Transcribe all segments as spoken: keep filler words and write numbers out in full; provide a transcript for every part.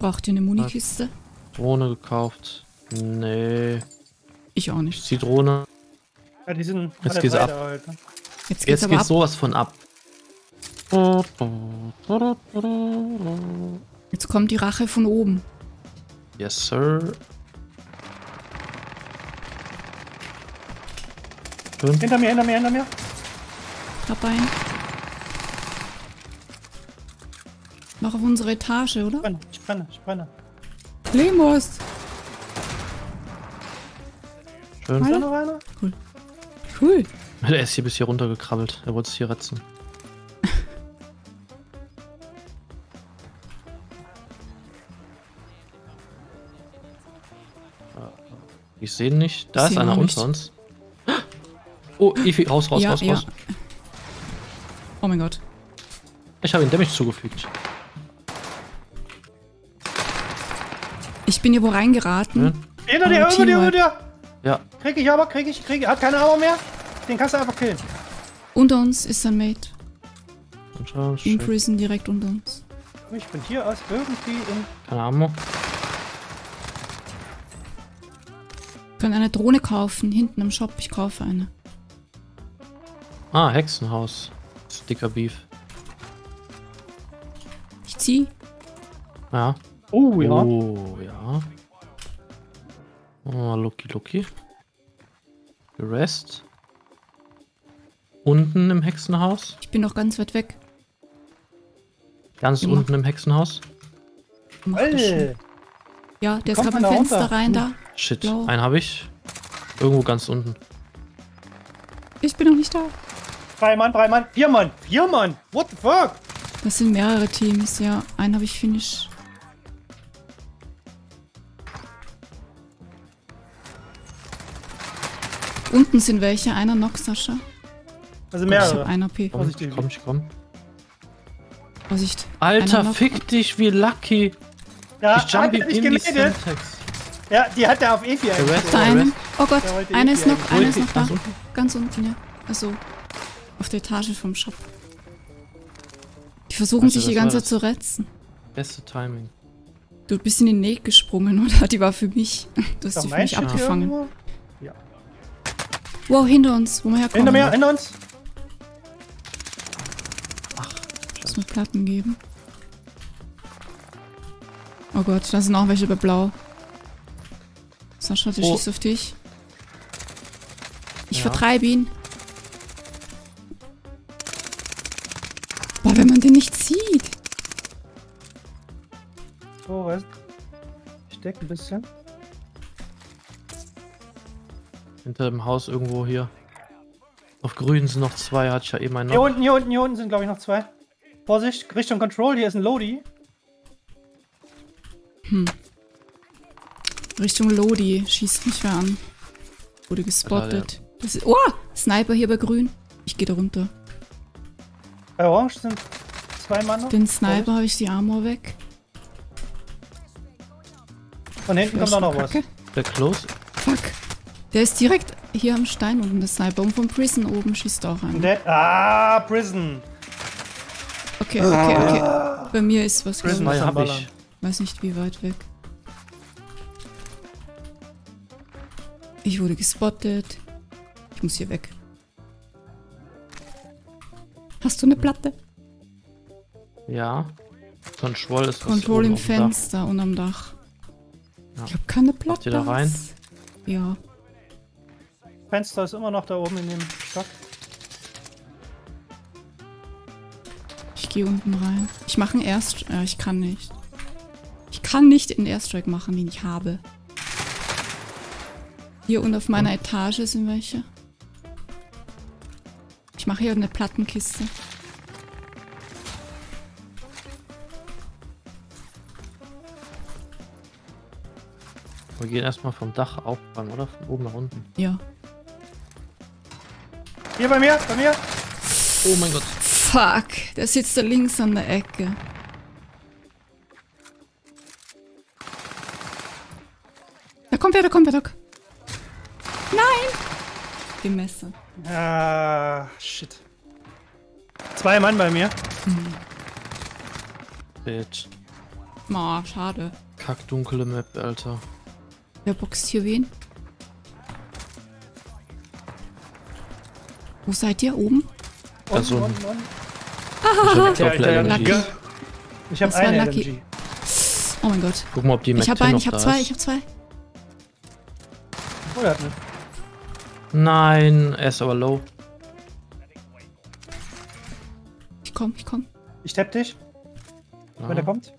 Braucht ihr eine Munikiste? Drohne gekauft. Nee. Ich auch nicht. Die Drohne. Ja, die sind Jetzt geht's ab. Halt, ne? Jetzt geht's Jetzt aber geht ab. sowas von ab. Jetzt kommt die Rache von oben. Yes, sir. Schön. Hinter mir, hinter mir, hinter mir. Dabei. Noch auf unsere Etage, oder? Ich brenne, ich brenne, ich brenne. Lemos! Schön. Ist da noch einer? Cool. Cool. Der ist hier bis hier runtergekrabbelt. Er wollte es hier retzen. Ich sehe ihn nicht. Da Ich ist seh ihn einer auch nicht. unter uns. Oh, Evi, raus, raus, Ja, raus, ja. raus. Oh mein Gott. Ich habe ihm Damage zugefügt. Ich bin hier wo reingeraten. Schön. Hinter dir, Oh, über dir, Teamwork. über dir. Ja, Krieg ich aber, krieg ich, krieg ich. Hat keine Armor mehr. Den kannst du einfach killen. Unter uns ist ein Mate. und schau, In schön. Prison direkt unter uns. Ich bin hier aus irgendwie in... Keine Ahnung. Wir können eine Drohne kaufen, hinten im Shop. Ich kaufe eine. Ah, Hexenhaus. Das ist dicker Beef. Ich zieh. Ja. Oh, ja. Oh, ja. Oh, Lucky, Lucky. The rest. Unten im Hexenhaus. Ich bin noch ganz weit weg. Ganz Ja. unten im Hexenhaus. Mach das schon. Ey. Ja, der ist Kommt gerade beim man da Fenster runter? rein da. Shit, Blau. einen habe ich. Irgendwo ganz unten. Ich bin noch nicht da. Drei Mann, drei Mann, vier Mann, vier Mann. What the fuck? Das sind mehrere Teams, ja. Einen habe ich finish. Unten sind welche. Einer Knock, Sascha. Also Ich mehrere. habe einen A P. Komm, Vorsichtig. komm, ich komm. Vorsicht. Alter, Einer Knock. fick dich, wie lucky. Ja, Ich jump hat ihm er nicht in die gemeldet? Syntax. Ja, die hat er auf E vier Der Rest- Da eigentlich. einen. Oh Gott, Der wollte einer eh ist noch, hier einer ist noch da. Ganz unten? Ganz unten, ja. Achso. Auf der Etage vom Shop. Die versuchen Warte, sich die was war ganze das? Zeit zu retzen. Beste Timing. Du bist in den Näht gesprungen, oder? Die war für mich. Du hast Doch, sie für mein mich Schiff hier abgefangen. irgendwo? Ja. Wow, hinter uns, wo wir herkommen. Hinter mir, hinter uns. Muss mir Platten geben. Oh Gott, da sind auch welche bei Blau. Sascha, der Oh. schießt auf dich. Ich Ja. vertreibe ihn. Boah, wenn man den nicht sieht. So, was? Ich deck ein bisschen. Hinter dem Haus irgendwo hier. Auf grün sind noch zwei, hatte ich ja eben einen Hier noch. unten, hier unten, hier unten sind glaube ich noch zwei. Vorsicht, Richtung Control, hier ist ein Lodi. Richtung Lodi schießt mich wer an. Wurde gespottet. Das ist, oh, Sniper hier bei grün. Ich gehe da runter. Bei Orange sind zwei Mann noch. Den Sniper habe ich die Armor weg. Von hinten kommt auch noch was. Kacke. Der Close. Fuck. Der ist direkt hier am Stein unten, der Sniper. Und vom Prison oben schießt auch einer. Der, ah, Prison. Okay, okay, okay. Bei mir ist was, Prison glaub ist ich. am hab Ballern. ich. Weiß nicht, wie weit weg. Ich wurde gespottet. Ich muss hier weg. Hast du eine Platte? Ja. Control ist was Control oben im auf dem Dach. Fenster und am Dach. Ja. Ich habe keine Platte. Macht ihr da rein? Ja. Fenster ist immer noch da oben in dem Stock. Ich gehe unten rein. Ich mache einen Airstrike. Äh, ich kann nicht. Ich kann nicht den Airstrike machen, den ich habe. Hier und auf meiner Etage sind welche. Ich mache hier eine Plattenkiste. Wir gehen erstmal vom Dach aufräumen, oder? Von oben nach unten. Ja. Hier bei mir, bei mir. Oh mein Gott. Fuck, der sitzt da links an der Ecke. Da kommt wer, da kommt wer, Doc. Nein! Gemesser. Ah, shit. Zwei Mann bei mir. Bitch. Oh, schade. Kackdunkle Map, Alter. Wer boxt hier wen? Wo seid ihr? Oben? Also, unten, unten. ich hab Ja, Doppel ja, L M G. Lucky. Ich habe Das war eine lucky. L M G. Oh mein Gott. Guck mal, ob die Ich Mac hab zehn einen, noch ich hab da zwei, ist. ich hab zwei. Oh, der hat nicht. Nein, er ist aber low. Ich komm, ich komm. Ich tapp dich, Ja. wenn der kommt.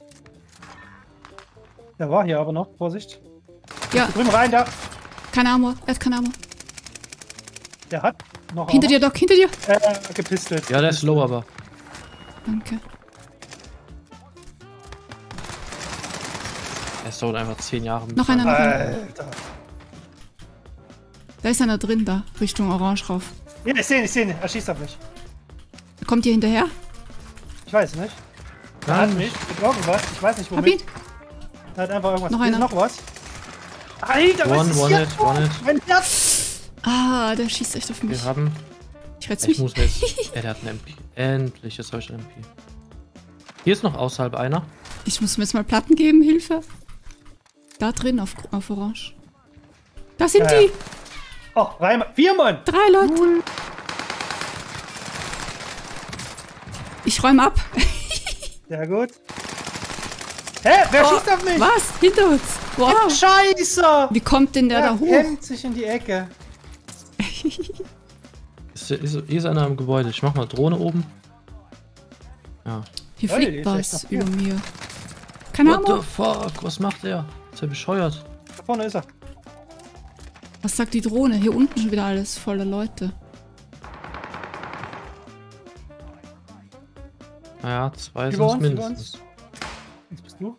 Der war hier aber noch. Vorsicht. Ja, Drüben rein, da. keine Armor. Er hat keine Armor. Der hat noch Hinter dir, Doc, hinter dir. Äh, gepistelt. Ja, der ist low, aber. Danke. Er ist dauert einfach zehn Jahre mit. Noch einer, noch einer. Alter. Da ist einer drin, da. Richtung Orange rauf. Ja, ich seh ihn, ich seh ihn. Er schießt auf mich. Kommt ihr hinterher? Ich weiß nicht. Er hat mich mit irgendwas. Ich weiß nicht Hab womit. ihn. Er hat einfach irgendwas. Noch Hier ist einer. noch was. Alter, was One, ist one hier? hit, one hit. Mein Herz. Ah, der schießt echt auf mich. Wir haben. Ich retz Ich mich. muss jetzt. Ja, der hat einen M P. Endlich, jetzt habe ich einen M P. Hier ist noch außerhalb einer. Ich muss mir jetzt mal Platten geben, Hilfe. Da drin, auf, auf Orange. Da sind Ja, ja. die. Oh, Reimer. Vier Mann. Drei Leute. Ich räume ab. Sehr gut. Hä? Wer Oh, schießt auf mich? Was? Hinter uns. Wow. Scheiße. Wie kommt denn der Der da hoch? hemmt sich in die Ecke. Ist, ist, hier ist einer im Gebäude. Ich mach mal Drohne oben. Ja. Hier Leute, die fliegt ist echt was noch hier. über mir. Keine What the Ahnung. fuck? Was macht der? Ist er bescheuert? Da vorne ist er. Was sagt die Drohne? Hier unten schon wieder alles voller Leute. Naja, zwei Über sind uns, über mindestens. Jetzt bist du.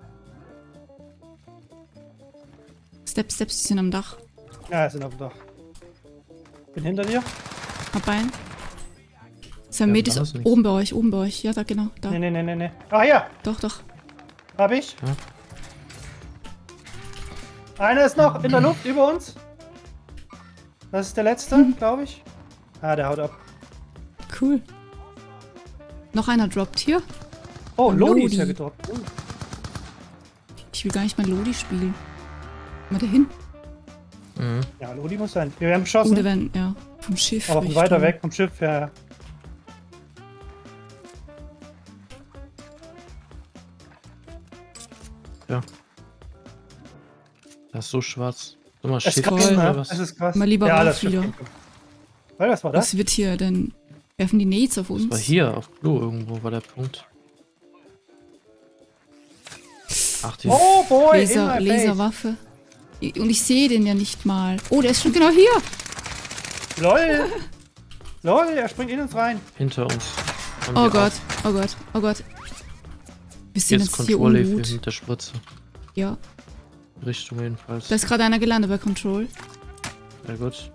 Step, Steps, die sind am Dach. Ja, er sind auf dem Dach. Bin hinter dir. Hab einen. Samet Ja, ist da ist nichts. oben bei euch, oben bei euch. Ja, da genau, da. Nee, nee, nee, nee, nee. Ah, hier. Doch, doch. Hab ich. Ja. Einer ist noch in der Luft über uns. Das ist der letzte, Mhm. glaube ich. Ah, der haut ab. Cool. Noch einer droppt hier. Oh, Lodi ist Lodi. ja gedroppt. Oh. Ich will gar nicht mal Lodi spielen. Mal dahin. Mhm. Ja, Lodi muss sein. Wir werden Oh, beschossen. der werden, ja, vom Schiff. aber von Richtung- weiter weg vom Schiff, ja. ja. Ja. Das ist so schwarz. Sag mal, Es ist shit, krass, voll, ne? oder was? Es ist krass. Mal lieber ja, rauf das Schiff wieder. geht. Weil, was war das? Was wird hier denn? Werfen die Nades auf uns? Das war hier, auf Blue irgendwo war der Punkt. Ach, die. Oh boy, in Laser, my face. Laserwaffe. I- Und ich sehe den ja nicht mal. Oh, der ist schon genau hier. Lol. Lol, er springt in uns rein. Hinter uns. Haben Oh wir Gott, auch. oh Gott, oh Gott. Wir sind Jetzt jetzt hier Control Level ungut. mit der Spritze. Ja, Richtung jedenfalls. da ist gerade einer gelandet bei Control. Sehr gut.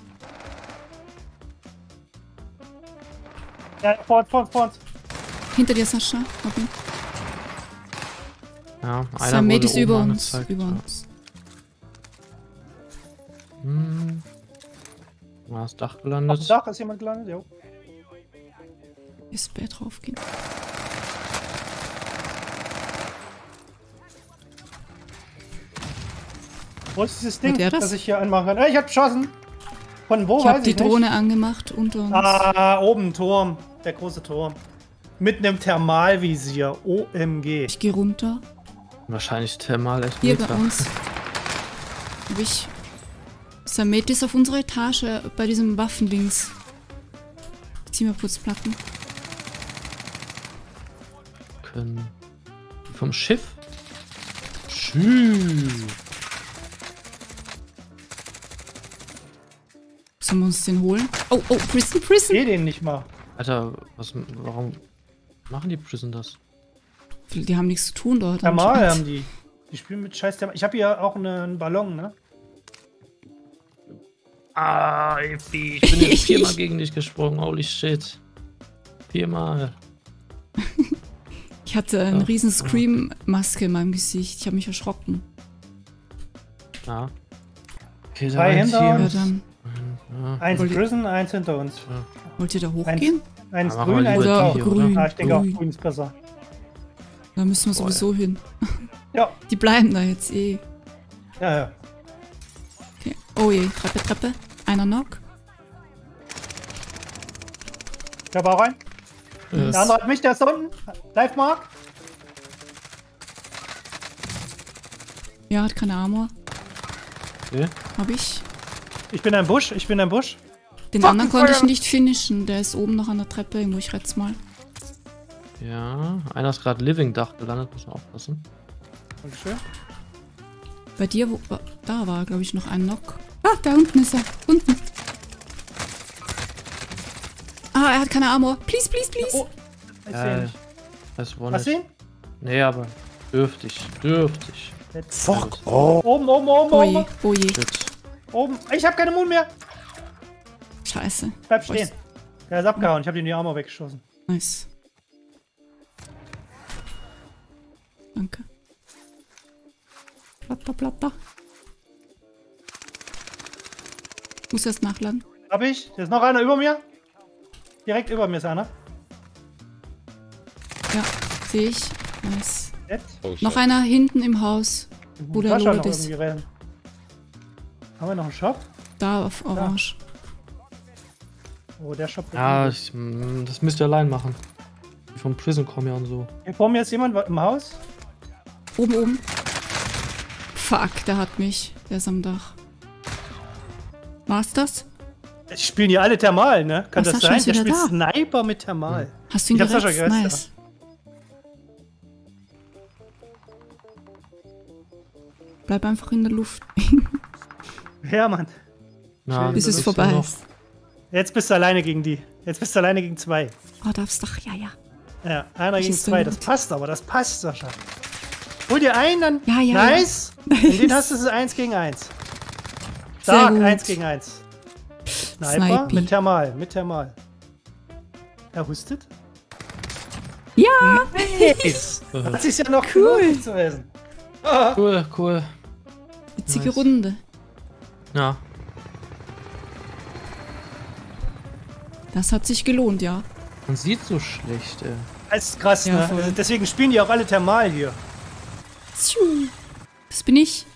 Ja, vor uns, vor uns, vor uns. Hinter dir, Sascha. Okay. Ja, einer Samet wurde ist oben über uns. angezeigt, Über ja. uns. Hm. War das Dach Auf gelandet? dem Dach ist jemand gelandet, jo. Ist Bär draufgehen. Wo ist dieses Ding, Hat er das? das ich hier anmachen kann? Äh, ich hab geschossen. Von wo Ich weiß habe die ich Drohne nicht. angemacht unter uns. Ah, oben Turm. Der große Turm. Mit einem Thermalvisier. O M G. Ich gehe runter. Wahrscheinlich thermal echt Hier bei Meter. uns. Hab ich. Samet ist auf unserer Etage bei diesem Waffendings. Ich zieh mir Putzplatten. Können. Vom Schiff? Schü. Sollen wir uns den holen? Oh, oh, Prison, Ich Prison! sehe den nicht mal. Alter, was, warum machen die Prison das? Die haben nichts zu tun dort. Thermal anscheinend. haben die. Die spielen mit scheiß Thermal. Ich habe hier auch einen Ballon, ne? Ah, Effi, ich bin jetzt viermal gegen dich gesprungen. Holy shit. Viermal. Ich hatte eine Ja. riesen Scream-Maske in meinem Gesicht. Ich habe mich erschrocken. Ja. Okay, Zwei ein hinter Team. Ja, dann Ja. Eins Wollt ihr- Prison, eins hinter uns. wollt ihr da hochgehen? Eins Ja, machen wir grün, eins lieber Oder die blau. hier, grün? Ah, ich denke auch grün. grün ist besser. Da müssen wir sowieso hin. Ja. Die bleiben da jetzt eh. Ja, ja. Okay. Oh je, Treppe, Treppe. Einer Knock. Der war rein. Yes. Der andere hat mich, der ist da unten. Live Mark. Ja, hat keine Armor. Okay. Hab ich. Ich bin ein Busch, ich bin ein Busch. Den Fuck, anderen Feuer. konnte ich nicht finishen. Der ist oben noch an der Treppe. Irgendwo, ich rett's mal. Ja, einer ist gerade Living Dach gelandet, muss man aufpassen. Dankeschön. Bei dir, wo, da war, glaube ich, noch ein Knock. Ah, da unten ist er. Unten. Ah, er hat keine Armor. Please, please, please. Oh, ich Ja, sehe ihn nicht. das ist Hast du ihn? Nee, aber dürftig, dürftig. Fuck. Oh. Oben, oben, oben, Oh oben. je, oh je. Shit. Oben. Ich hab keine Mund mehr. Scheiße. Bleib stehen. Der ist abgehauen. Ich hab ihm die Armor weggeschossen. Nice. Danke. Platter, platter. Muss erst nachladen. Hab ich. Da ist noch einer über mir. Direkt über mir ist einer. Ja, sehe ich. Nice. Jetzt. Oh, shit. Noch einer hinten im Haus, wo der Sascha Loot noch ist. irgendwie rennen. Haben wir noch einen Shop? Da auf Orange. Oh, der Shop. Ja, ich, mm, das müsst ihr allein machen. Die vom Prison kommen ja und so. Hier vor mir ist jemand im Haus. Oben, oben. Fuck, der hat mich. Der ist am Dach. War's das? Die spielen hier alle Thermal, ne? Kann Ach, das Sascha sein? ist Der wieder spielt da. Sniper mit Thermal. Hast du ihn Ich hab gerettet? Sascha gerettet, Nice. Bleib einfach in der Luft, Ja, Mann. Ja, bis das es ist vorbei noch. ist. Jetzt bist du alleine gegen die. Jetzt bist du alleine gegen zwei. Oh, darfst doch. Ja, ja. Ja, einer gegen Schießt zwei. du Das gut. passt aber, das passt, Sascha. Hol dir einen, dann. Ja, ja, nice. ja. In den hast du es eins gegen eins. Stark, gut. eins gegen eins. Sniper Snipey. mit Thermal, mit Thermal. Er hustet. Ja! Nice. Hat sich ja noch Cool. gelohnt zu essen. Ah. Cool, cool. Witzige Nice. Runde. Ja. Das hat sich gelohnt, ja. Man sieht so schlecht, ey. Das ist krass, Ja, ne? voll. Deswegen spielen die auch alle Thermal hier. Das bin ich.